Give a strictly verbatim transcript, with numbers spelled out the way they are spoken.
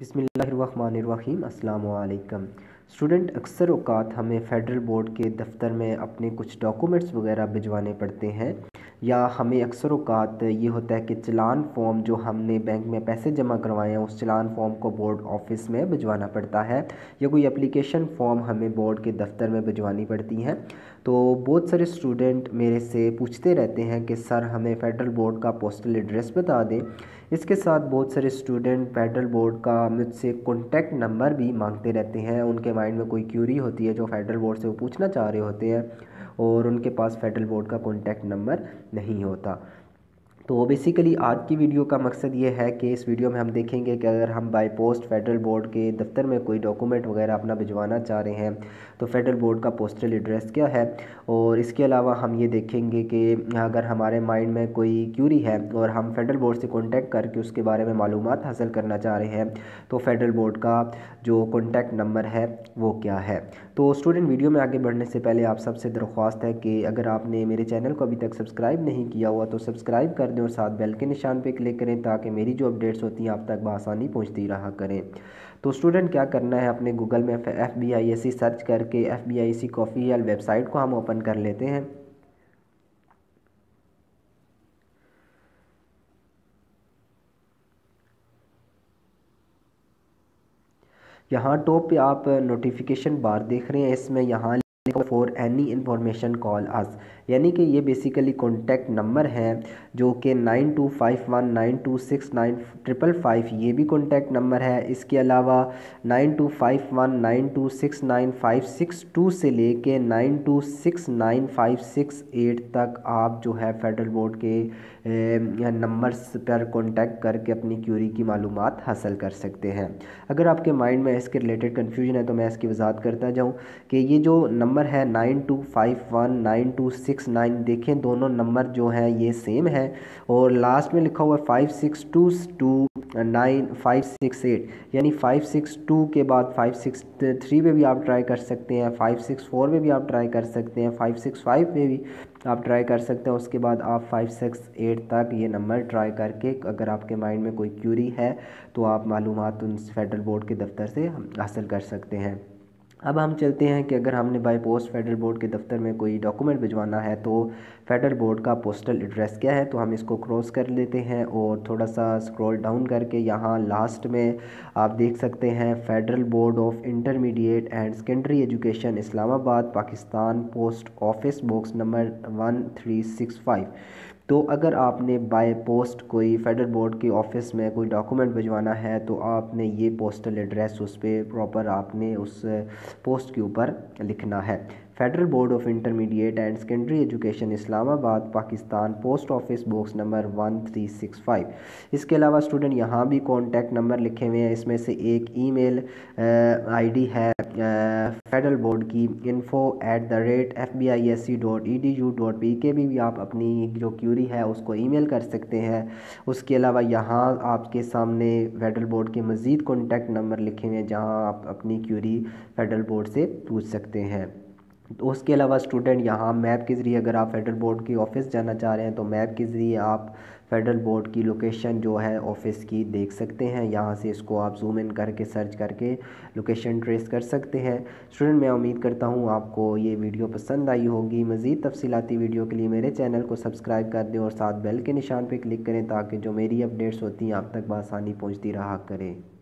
बिस्मिल्लाहिर्रहमानिर्रहीम अस्सलाम वालेकुम। स्टूडेंट, अक्सर औक़ात हमें फ़ेडरल बोर्ड के दफ़्तर में अपने कुछ डॉक्यूमेंट्स वगैरह भिजवाने पड़ते हैं, या हमें अक्सर औक़ात ये होता है कि चालान फ़ॉर्म जो हमने बैंक में पैसे जमा करवाए हैं उस चालान फ़ॉर्म को बोर्ड ऑफिस में भिजवाना पड़ता है, या कोई एप्लीकेशन फ़ॉर्म हमें बोर्ड के दफ़्तर में भिजवानी पड़ती हैं। तो बहुत सारे स्टूडेंट मेरे से पूछते रहते हैं कि सर हमें फ़ेडरल बोर्ड का पोस्टल एड्रेस बता दें। इसके साथ बहुत सारे स्टूडेंट फ़ेडरल बोर्ड का मुझसे कॉन्टैक्ट नंबर भी मांगते रहते हैं। उनके माइंड में कोई क्यूरी होती है जो फ़ेडरल बोर्ड से वो पूछना चाह रहे होते हैं और उनके पास फ़ेडरल बोर्ड का कॉन्टैक्ट नंबर नहीं होता। तो बेसिकली आज की वीडियो का मकसद ये है कि इस वीडियो में हम देखेंगे कि अगर हम बाय पोस्ट फ़ेडरल बोर्ड के दफ़्तर में कोई डॉक्यूमेंट वगैरह अपना भिजवाना चाह रहे हैं तो फ़ेडरल बोर्ड का पोस्टल एड्रेस क्या है, और इसके अलावा हम ये देखेंगे कि अगर हमारे माइंड में कोई क्यूरी है और हम फ़ेडरल बोर्ड से कॉन्टैक्ट करके उसके बारे में मालूमात हासिल करना चाह रहे हैं तो फ़ेडरल बोर्ड का जो कॉन्टैक्ट नंबर है वो क्या है। तो स्टूडेंट, वीडियो में आगे बढ़ने से पहले आप सबसे दरख्वास्त है कि अगर आपने मेरे चैनल को अभी तक सब्सक्राइब नहीं किया हुआ तो सब्सक्राइब कर दें और साथ बेल के निशान पे क्लिक करें ताकि मेरी जो अपडेट्स होती हैं आप तक बआसानी पहुंचती रहा करें। तो स्टूडेंट, क्या करना है, अपने गूगल में F B I S C search करके एफ बी आई सी की ऑफिशियल वेबसाइट को हम ओपन कर लेते हैं। यहाँ टॉप पे आप नोटिफिकेशन बार देख रहे हैं, इसमें यहाँ for any information call us, यानी कि ये बेसिकली कॉन्टैक्ट नंबर है जो कि nine two five one nine two six nine triple five ये भी कॉन्टैक्ट नंबर है। इसके अलावा nine two five one nine two six nine five six two से लेके nine two six nine five six eight तक आप जो है फ़ेडरल बोर्ड के नंबर्स पर कॉन्टैक्ट करके अपनी क्यूरी की मालूमात हासिल कर सकते हैं। अगर आपके माइंड में इसके रिलेटेड कन्फ्यूजन है तो मैं इसकी वजाहत करता जाऊँ कि ये जो नंबर है nine two five one nine two six nine, देखें दोनों नंबर जो हैं ये सेम है, और लास्ट में लिखा हुआ है five six two two nine five six eight, यानी फाइव सिक्स टू के बाद फाइव सिक्स थ्री पे भी आप ट्राई कर सकते हैं, फाइव सिक्स फोर पे भी आप ट्राई कर सकते हैं, फाइव सिक्स फाइव पे भी आप ट्राई कर सकते हैं। उसके बाद आप फाइव सिक्स एट तक ये नंबर ट्राई करके अगर आपके माइंड में कोई क्यूरी है तो आप मालूमात उन फ़ेडरल बोर्ड के दफ़्तर से हासिल कर सकते हैं। अब हम चलते हैं कि अगर हमने बाय पोस्ट फ़ेडरल बोर्ड के दफ़्तर में कोई डॉक्यूमेंट भिजवाना है तो फ़ेडरल बोर्ड का पोस्टल एड्रेस क्या है। तो हम इसको क्रॉस कर लेते हैं और थोड़ा सा स्क्रॉल डाउन करके यहाँ लास्ट में आप देख सकते हैं federal board of intermediate and secondary education, Islamabad, Pakistan, post office box number one three six five. तो अगर आपने बाय पोस्ट कोई फ़ेडरल बोर्ड के ऑफ़िस में कोई डॉक्यूमेंट भिजवाना है तो आपने ये पोस्टल एड्रेस उस पर प्रॉपर आपने उस पोस्ट के ऊपर लिखना है। Federal board of intermediate and secondary education, Islamabad, Pakistan, post office box number one three six five. इसके अलावा स्टूडेंट यहाँ भी कॉन्टैक्ट नंबर लिखे हुए हैं, इसमें से एक ईमेल आईडी है फ़ेडरल बोर्ड की info at the rate F B I S C dot E D U dot P K भी, भी आप अपनी जो क्यूरी है उसको ईमेल कर सकते हैं। उसके अलावा यहाँ आपके सामने फ़ेडरल बोर्ड के मज़ीद कॉन्टैक्ट नंबर लिखे हुए हैं जहाँ आप अपनी क्यूरी फ़ेडरल बोर्ड से पूछ सकते हैं। तो उसके अलावा स्टूडेंट यहाँ मैप के ज़रिए अगर आप फ़ेडरल बोर्ड की ऑफ़िस जाना चाह रहे हैं तो मैप के ज़रिए आप फ़ेडरल बोर्ड की लोकेशन जो है ऑफ़िस की देख सकते हैं। यहाँ से इसको आप जूम इन करके सर्च करके लोकेशन ट्रेस कर सकते हैं। स्टूडेंट, मैं उम्मीद करता हूँ आपको ये वीडियो पसंद आई होगी। मज़ीद तफसीलाती वीडियो के लिए मेरे चैनल को सब्सक्राइब कर दें और साथ बेल के निशान पर क्लिक करें ताकि जो मेरी अपडेट्स होती हैं आप तक बआसानी पहुँचती रहा करें।